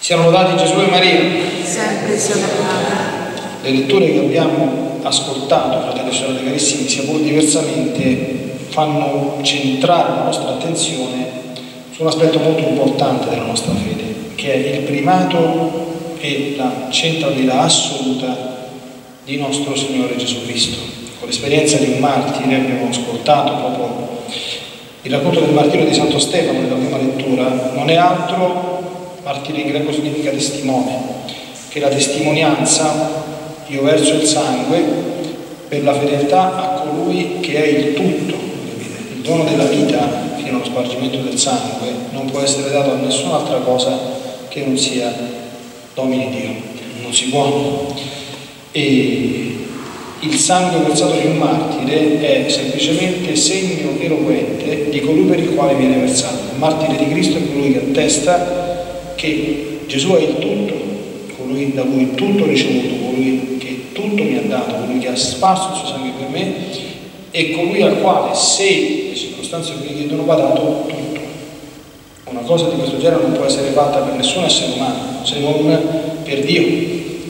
Siano lodati Gesù e Maria. Sempre sia lodato. Le letture che abbiamo ascoltato, fratelli e sorelle carissimi, sia pur diversamente, fanno centrare la nostra attenzione su un aspetto molto importante della nostra fede, che è il primato e la centralità assoluta di nostro Signore Gesù Cristo. Con l'esperienza di un martire abbiamo ascoltato proprio il racconto del martirio di Santo Stefano nella prima lettura. Non è altro, martire in greco significa testimone, che la testimonianza: io verso il sangue per la fedeltà a colui che è il tutto. Il dono della vita fino allo spargimento del sangue non può essere dato a nessun'altra cosa che non sia Domini Dio, non si può. E il sangue versato di un martire è semplicemente segno eloquente di colui per il quale viene versato. Il martire di Cristo è colui che attesta che Gesù è il tutto, colui da cui tutto ho ricevuto, colui che tutto mi ha dato, colui che ha sparso il suo sangue per me, e colui al quale, se le circostanze mi richiedono, va dato tutto. Una cosa di questo genere non può essere fatta per nessun essere umano, se non per Dio.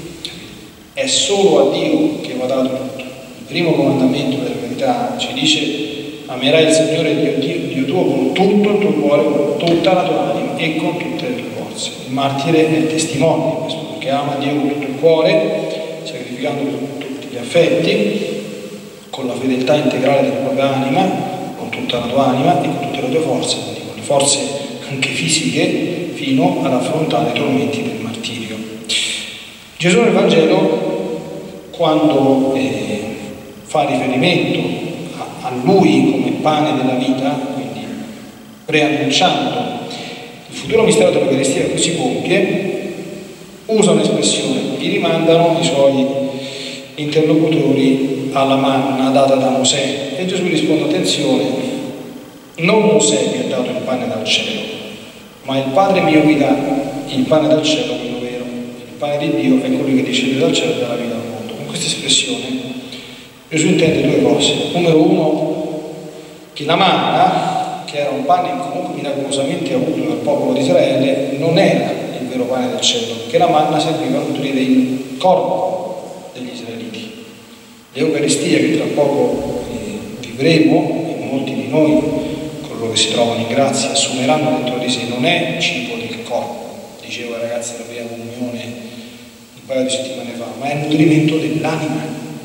È solo a Dio che va dato tutto. Il primo comandamento della verità ci dice: amerai il Signore Dio tuo con tutto il tuo cuore, con tutta la tua anima e con tutte le tue forze. Il martire è il testimone di questo, perché ama Dio con tutto il cuore, sacrificandolo con tutti gli affetti, con la fedeltà integrale della propria anima, con tutta la tua anima e con tutte le tue forze, quindi con le forze anche fisiche, fino ad affrontare i tormenti del martirio. Gesù nel Vangelo, quando fa riferimento a Lui come pane della vita, quindi preannunciando il futuro mistero dell'Eucaristia che si compie, usa un'espressione: gli rimandano i suoi interlocutori alla manna data da Mosè, e Gesù risponde: attenzione, non Mosè mi ha dato il pane dal cielo, ma il Padre mio vi dà il pane dal cielo, quello vero. Il pane di Dio è colui che discende dal cielo e dà la vita al mondo. Con questa espressione Gesù intende due cose. Numero uno, che la manna, che era un pane comunque miracolosamente avuto dal popolo di Israele, non era il vero pane del cielo, perché la manna serviva a nutrire il corpo degli israeliti. L'Eucaristia, che tra poco vivremo, e molti di noi, coloro che si trovano in grazia, assumeranno dentro di sé, non è cibo del corpo, dicevo ai ragazzi della prima comunione un paio di settimane fa, ma è nutrimento dell'anima.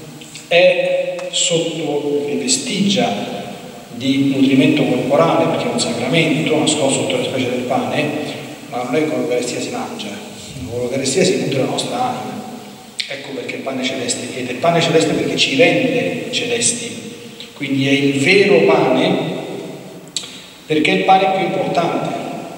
È sotto le vestigia di nutrimento corporale, perché è un sacramento nascosto sotto la specie del pane, ma non è che con l'Eucaristia si mangia, con l'Eucaristia si nutre la nostra anima. Ecco perché il pane celeste, ed è il pane celeste perché ci rende celesti, quindi è il vero pane, perché è il pane più importante.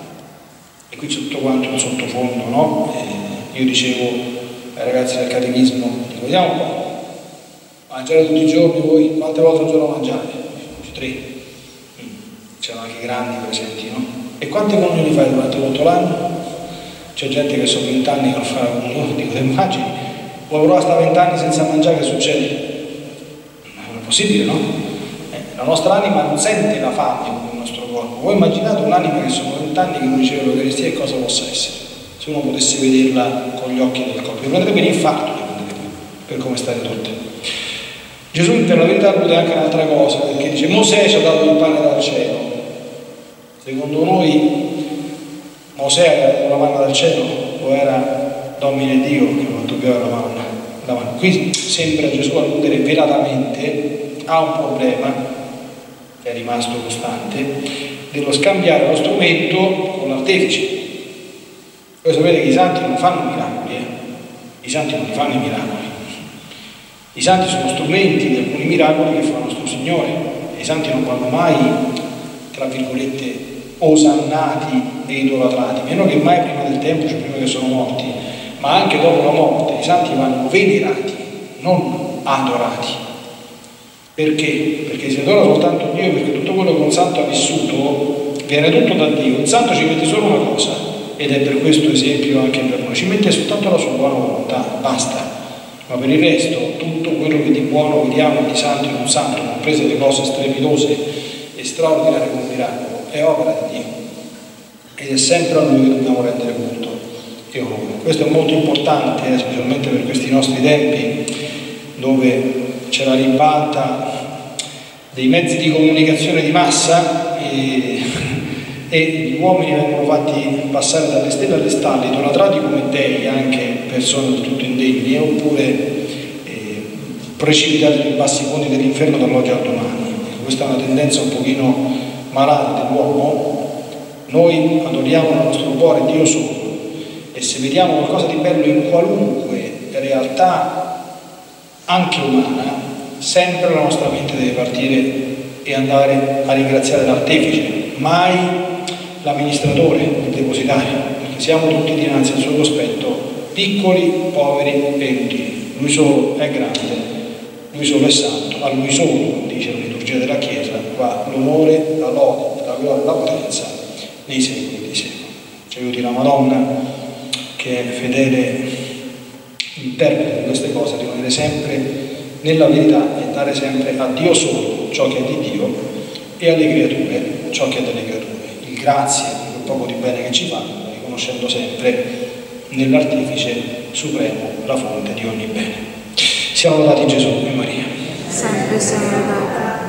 E qui c'è tutto quanto un sottofondo, no? Io dicevo ai ragazzi del catechismo, dico, vediamo un po', mangiare tutti i giorni voi, quante volte al giorno mangiate? 3. C'erano anche i grandi presenti, no? E quante comunioni fai durante tutto l'anno? C'è gente che sono 20 anni che non fa la comunione, dico, te immagini? Vuoi provare a stare 20 anni senza mangiare, che succede? Non è possibile, no? La nostra anima non sente la fame come il nostro corpo. Voi immaginate un'anima che sono 20 anni che non riceve l'Eucaristia, e cosa possa essere? Se uno potesse vederla con gli occhi del corpo, prendrebbe l'infarto, per come state tutte. Gesù per la verità allude anche un'altra cosa, perché dice: Mosè ci ha dato il pane dal cielo. Secondo noi Mosè aveva la manna dal cielo o era Domine Dio che non toccava la manna? Qui sembra Gesù alludere velatamente a un problema che è rimasto costante, dello scambiare lo strumento con l'artefice. Voi sapete che i santi non fanno miracoli, i santi non li fanno i miracoli. I santi sono strumenti di alcuni miracoli che fa il nostro Signore. I santi non vanno mai, tra virgolette, osannati e idolatrati, meno che mai prima del tempo, cioè prima che sono morti, ma anche dopo la morte. I santi vanno venerati, non adorati. Perché? Perché si adora soltanto Dio, perché tutto quello che un santo ha vissuto viene tutto da Dio. Il santo ci mette solo una cosa, ed è per questo esempio anche per noi, ci mette soltanto la sua buona volontà, basta. Ma per il resto tutto quello che di buono vediamo di santo in un santo, comprese le cose strepitose e straordinarie come miracolo, è opera di Dio, ed è sempre a Lui che dobbiamo rendere culto. e onore. Questo è molto importante, specialmente per questi nostri tempi, dove c'è la ribalta dei mezzi di comunicazione di massa e gli uomini vengono fatti passare dalle stelle alle stalle, idolatrati come dei, anche persone del tutto indegne, oppure precipitati nei bassi fondi dell'inferno dall'oggi al domani. Questa è una tendenza un pochino malata dell'uomo. Noi adoriamo nel nostro cuore Dio solo, e se vediamo qualcosa di bello in qualunque realtà anche umana, sempre la nostra mente deve partire e andare a ringraziare l'artefice, mai l'amministratore, il depositario, perché siamo tutti dinanzi al suo cospetto piccoli, poveri e inutili. Lui solo è grande, lui solo è santo, a lui solo, dice la liturgia della Chiesa, va l'onore, la lode, la gloria e la potenza nei secoli dei secoli. Ci aiuti la Madonna, che è fedele interprete di queste cose, a rimanere sempre nella verità e dare sempre a Dio solo ciò che è di Dio e alle creature ciò che è delle creature. Il grazie di quel poco di bene che ci fanno, riconoscendo sempre nell'Artefice supremo la fonte di ogni bene. Siamo lodati Gesù e Maria. Sempre siamo lodati.